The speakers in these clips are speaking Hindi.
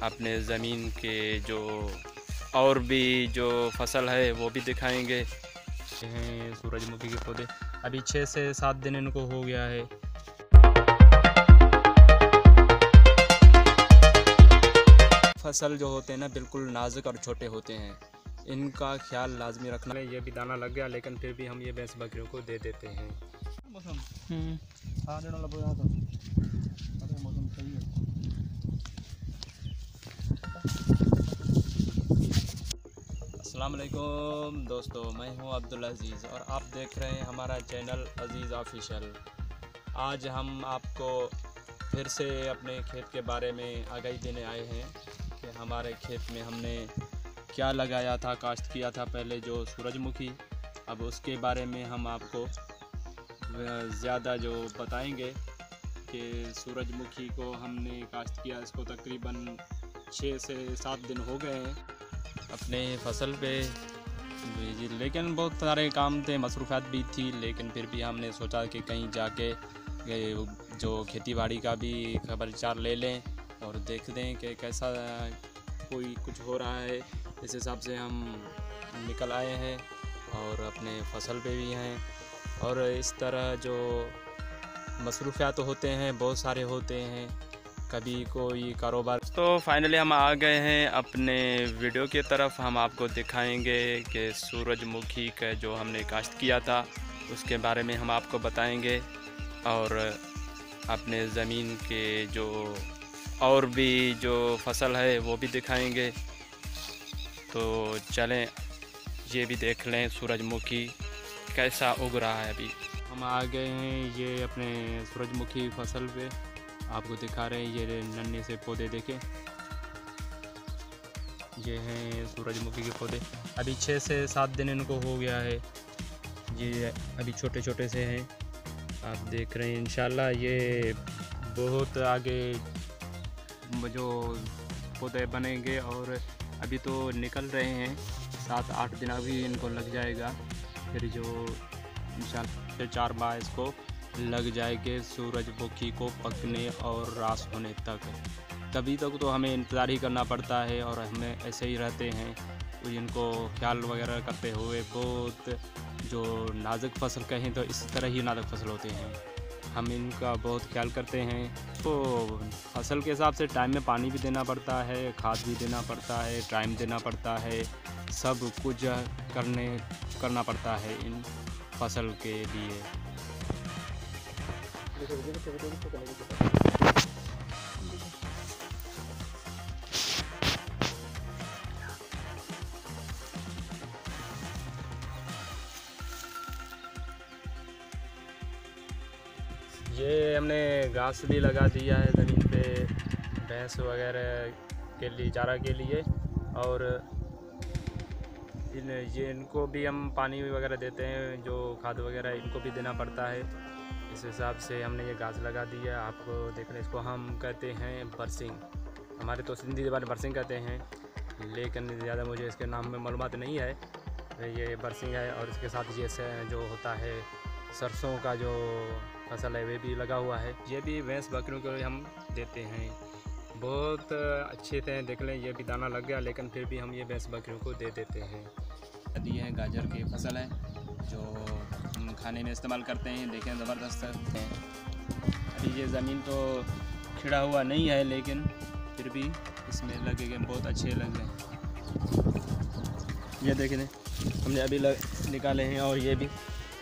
अपने ज़मीन के जो और भी जो फसल है वो भी दिखाएंगे। हैं सूरजमुखी के पौधे, अभी 6 से 7 दिन इनको हो गया है। फसल जो होते हैं ना बिल्कुल नाजुक और छोटे होते हैं, इनका ख्याल लाजमी रखना है। ये भी दाना लग गया लेकिन फिर भी हम ये भैंस बकरियों को दे देते हैं। मौसम सही है। अस्सलाम वालेकुम दोस्तों, मैं हूं अब्दुल अज़ीज़ और आप देख रहे हैं हमारा चैनल अज़ीज़ ऑफिशियल। आज हम आपको फिर से अपने खेत के बारे में आगाही देने आए हैं कि हमारे खेत में हमने क्या लगाया था, काश्त किया था पहले जो सूरजमुखी। अब उसके बारे में हम आपको ज़्यादा जो बताएंगे कि सूरजमुखी को हमने काश्त किया, इसको तकरीबन 6 से 7 दिन हो गए हैं अपने फसल पे जी। लेकिन बहुत सारे काम थे, मसरूफ़ियात भी थी, लेकिन फिर भी हमने सोचा कि कहीं जाके जो खेती बाड़ी का भी खबरचार ले लें और देख दें कि कैसा कोई कुछ हो रहा है। इस हिसाब से हम निकल आए हैं और अपने फसल पे भी हैं। और इस तरह जो मसरूफ़ियात होते हैं बहुत सारे होते हैं, कभी कोई कारोबार। तो फाइनली हम आ गए हैं अपने वीडियो की तरफ। हम आपको दिखाएंगे कि सूरजमुखी का जो हमने काश्त किया था उसके बारे में हम आपको बताएंगे और अपने ज़मीन के जो और भी जो फसल है वो भी दिखाएंगे। तो चलें ये भी देख लें सूरजमुखी कैसा उग रहा है। अभी हम आ गए हैं ये अपने सूरजमुखी फसल पे, आपको दिखा रहे हैं ये नन्हे से पौधे देखें। ये हैं सूरजमुखी के पौधे, अभी 6 से 7 दिन इनको हो गया है। ये अभी छोटे छोटे से हैं, आप देख रहे हैं। इंशाल्लाह ये बहुत आगे जो पौधे बनेंगे और अभी तो निकल रहे हैं, 7-8 दिन अभी इनको लग जाएगा। फिर जो इंशाल्लाह 4 माह इसको लग जाएंगे सूरजमुखी को पकने और रास होने तक। तभी तक तो हमें इंतज़ार ही करना पड़ता है और हमें ऐसे ही रहते हैं तो इनको ख्याल वगैरह करते हुए। बहुत जो नाजुक फसल कहें तो इस तरह ही नाजुक फसल होते हैं, हम इनका बहुत ख्याल करते हैं। तो फसल के हिसाब से टाइम में पानी भी देना पड़ता है, खाद भी देना पड़ता है, टाइम देना पड़ता है, सब कुछ करना पड़ता है इन फसल के लिए। ये हमने घास भी लगा दिया है ज़मीन पे भैंस वगैरह के लिए, चारा के लिए। और इनको भी हम पानी वगैरह देते हैं, जो खाद वगैरह इनको भी देना पड़ता है। इस हिसाब से हमने ये घास लगा दी है। आपको देख रहे हैं, इसको हम कहते हैं बरसिंग, हमारे तो सिंधी ज़बान में बरसिंग कहते हैं, लेकिन ज़्यादा मुझे इसके नाम में मालूमात नहीं है। ये बरसिंग है और इसके साथ ये जो होता है सरसों का जो फसल है वे भी लगा हुआ है। ये भी भैंस बकरियों को हम देते हैं, बहुत अच्छे थे। देख लें ये भी दाना लग गया लेकिन फिर भी हम ये भैंस बकरियों को दे देते हैं। दी है गाजर की फसल है जो हम खाने में इस्तेमाल करते हैं। देखें ज़बरदस्त है। अभी ये ज़मीन तो खिड़ा हुआ नहीं है लेकिन फिर भी इसमें लगेंगे, बहुत अच्छे लग रहे हैं। ये देखें हमने अभी निकाले हैं और ये भी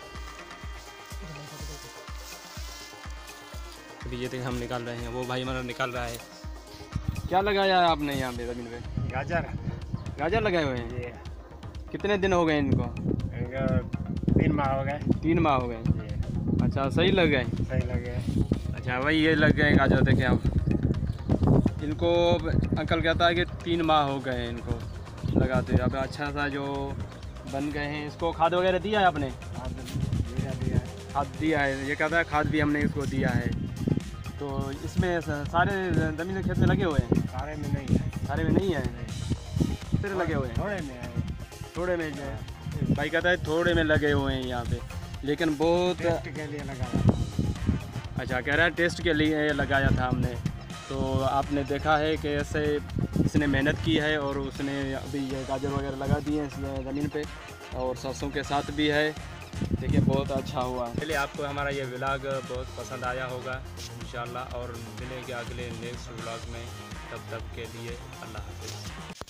अभी ये देखें हम निकाल रहे हैं। वो भाई हमारा निकाल रहा है। क्या लगाया है आपने यहाँ पे ज़मीन पे? गाजर लगाए हुए हैं। कितने दिन हो गए इनको? 3 माह हो गए। 3 माह हो गए। अच्छा, सही लग गए? सही लगे। अच्छा भाई ये लग गए गाजर। देखें आप, इनको अंकल कहता है कि 3 माह हो गए इनको लगाते। अब अच्छा सा जो बन गए हैं। इसको खाद वगैरह दिया है आपने? खाद दिया है, ये कहता है खाद भी हमने इसको दिया है। तो इसमें सारे ज़मीन खेत में लगे हुए हैं? सारे में नहीं है। सारे में नहीं है, कितने लगे हुए हैं? थोड़े में है। थोड़े में जो भाई कहता है थोड़े में लगे हुए हैं यहाँ पे, लेकिन बहुत टेस्ट के लिए लगाया। अच्छा, कह रहा है टेस्ट के लिए लगाया था हमने। तो आपने देखा है कि ऐसे इसने मेहनत की है और उसने अभी ये गाजर वगैरह लगा दिए हैं इस ज़मीन पे और सरसों के साथ भी है। देखिए बहुत अच्छा हुआ। चलिए आपको हमारा ये व्लॉग बहुत पसंद आया होगा इंशाल्लाह, और मिलेंगे अगले नेक्स्ट व्लॉग में। तब तक के लिए अल्लाह हाफ़िज़।